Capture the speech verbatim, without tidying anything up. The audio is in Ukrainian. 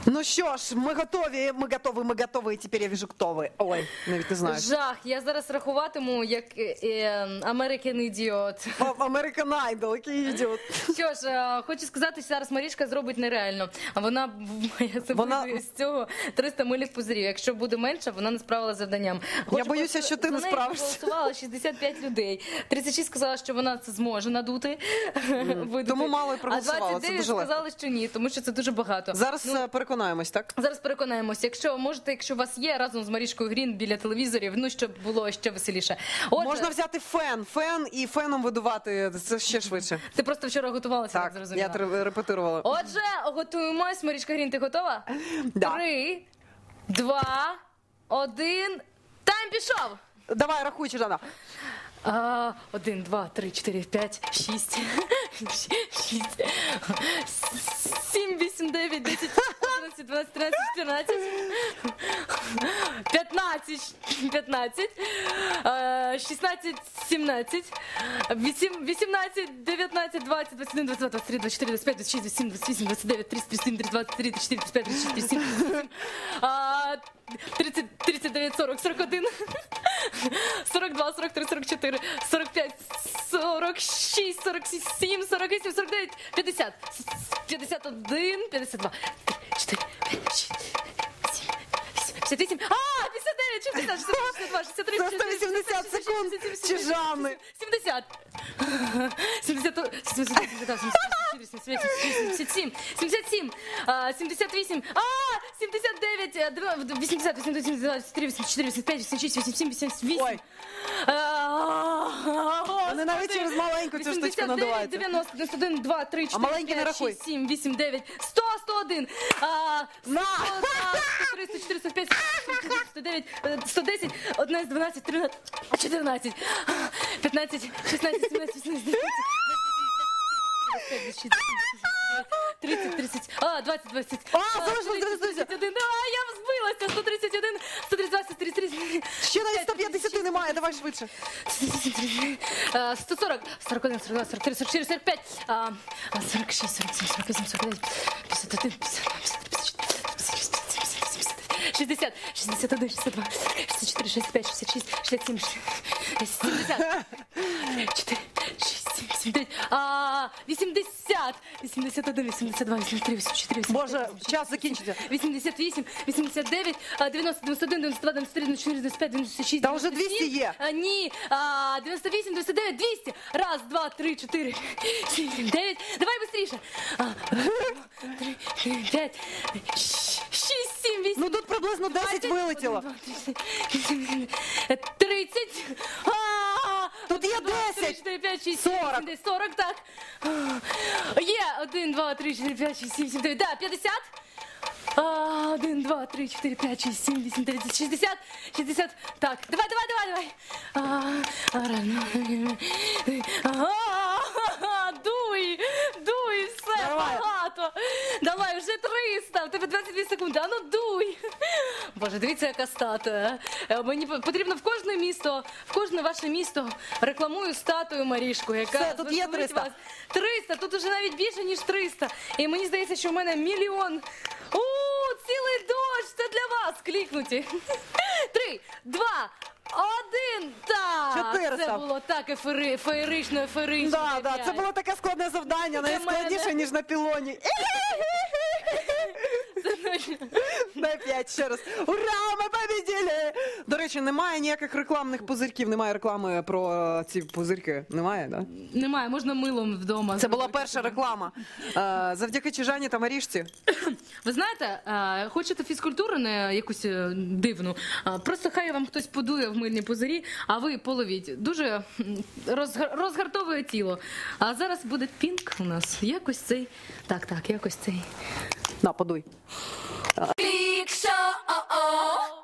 Ну що ж, ми готові, ми готові, ми готові, і тепер я вижу, хто ви. Ой, навіть не знаю. Жах, я зараз рахуватиму як е, е, American Idiot. American Idol, який ідіот. Що ж, е, хочу сказати, що зараз Марічка зробить нереально. А вона має Вона- з цього триста милих пузирів. Якщо буде менше, вона не справила з завданням. Хочу боюся, просто- що ти за не неї справишся. голосувало шістдесят п'ять людей. тридцять шість сказала, що вона це зможе надути. видути. Тому мало й проголосувало, А це двадцять дев'ять дуже легко. сказали, що ні, тому що це дуже багато. Зараз е, переконаємось, так? Зараз переконаємося, якщо можете, якщо у вас є разом з Марічкою Грін біля телевізорів, ну щоб було ще веселіше. Отже, Можна взяти фен, фен і феном видувати, це ще швидше. ти просто вчора готувалася, так, Так, зрозуміла. я тр- репетирувала. Отже, готуємось. Марічка Грін, ти готова? Да. Три, два, один. Тайм пішов! Давай, рахуй, Чижана. А, один, два, три, чотири, п'ять, шість, шість, сім, вісім, дев'ять, десять, одинадцять, дванадцять, тринадцять, чотирнадцять, п'ятнадцять, п'ятнадцять, е, шістнадцять, сімнадцять, вісім- вісімнадцять, дев'ятнадцять, двадцять, двадцять один, двадцять два, двадцять три, двадцять чотири, двадцять п'ять, двадцять шість, двадцять сім, двадцять вісім, двадцять дев'ять, тридцять, тридцять один, тридцять два, тридцять три, тридцять чотири, тридцять п'ять, тридцять шість, тридцять сім, тридцять вісім, а, тридцять, тридцять дев'ять, сорок, сорок один, сорок два, сорок три, сорок чотири, сорок п'ять, сорок шість, сорок сім, сорок вісім, сорок дев'ять, п'ятдесят, п'ятдесят один, п'ятдесят два, чотири, п'ять, шість, сім, вісім, п'ятдесят вісім, а, п'ятдесят дев'ять, шістдесят, шістдесят два, шістдесят три, Це сто вісімдесят секунд Чижани. сімдесят, сімдесят, сімдесят сім, сімдесят сім, сімдесят вісім, а, сімдесят дев'ять, вісімдесят, вісімдесят, вісімдесят чотири, вісімдесят чотири, вісімдесят п'ять, вісімдесят шість, вісімдесят сім, вісімдесят вісім. Ой. Вони навіть через маленьку цю штучку надуваються. дев'яносто, дев'яносто один, два, три, чотири, маленькі не п'ять, рахуй. шість, сім, вісім, дев'ять, сто, сто один, На! сто три, сто чотири, сто п'ять, сто дев'ять, сто десять, одинадцять, дванадцять, тринадцять, чотирнадцять, п'ятнадцять, шістнадцять, сімнадцять, вісімнадцять, тридцять, тридцять, а, двадцять, двадцять, А, залишилось двадцять, тридцять один, а, я збилася, сто тридцять один, сто тридцять два, сто тридцять три, Ще навіть сто п'ятдесят немає, давай швидше. сто сорок, сорок один, сорок два, сорок три, сорок чотири, сорок п'ять, сорок шість, сорок сім, сорок вісім, сорок дев'ять, п'ятдесят один, п'ятдесят два, п'ятдесят три, п'ятдесят чотири, шістдесят, шістдесят один, шістдесят два, шістдесят чотири, шістдесят п'ять, шістдесят шість, шістдесят сім, сімдесят, чотири, шість, сім, сімдесят дев'ять, а, вісімдесят, вісімдесят один, вісімдесят два, вісімдесят три, вісімдесят чотири, Боже, час закінчиться. вісімдесят вісім, вісімдесят дев'ять, дев'яносто, дев'яносто один, дев'яносто два, дев'яносто три, дев'яносто чотири, дев'яносто п'ять, дев'яносто шість, Та вже дев'яносто двісті сім. є. А, ні, а, дев'яносто вісім, дев'яносто дев'ять, двісті. Раз, два, три, чотири, сім, дев'ять. Давай швидше. Три, чотири, п'ять, шість, сім, вісім. Ну тут приблизно десять вилетіло. тридцять. А, Тут є два, три, десять. чотири, п'ять, шість, сорок. сім, десять, сорок, так. Є. Один, два, три, чотири, п'ять, шість, сім, сім, дев'ять. Да, п'ятдесят. А, один, два, три, чотири, п'ять, шість, сім, вісім, дев'ять, шістдесят, шістдесят. Так, давай, давай, давай, давай. А, а, дуй, дуй, все, Давай. багато. Давай, вже триста, в тебе двадцять дві секунди, а ну дуй. Боже, дивіться, яка статуя. Е, Мені потрібно в кожне місто, в кожне ваше місто рекламую статую Марішку, яка Все, тут є звеселить триста. вас. триста, тут уже навіть більше, ніж триста. І мені здається, що в мене мільйон. У, цілий дощ, це для вас, клікнуті. Три, два, один, так. чотириста. Це було так ефери, феєрично, еферично. Да, да, це було таке складне завдання, навіть мене. складніше, ніж на пілоні. Дай п'ять ще раз. Ура, ми победили! До речі, немає ніяких рекламних пузирьків, немає реклами про е, ці пузирки. Немає, да? Немає, можна милом вдома. Це була зробити. перша реклама. Е, Завдяки Чижані та Марішці. Ви знаєте, е, хочете фізкультуру не якусь е, дивну, е, просто хай вам хтось подує в мильні пузирі, а ви половіть. Дуже м, розгар- розгартовує тіло. А зараз буде пінк у нас. Якось цей. Так, так, якось цей. На, подуй. Пік шоу!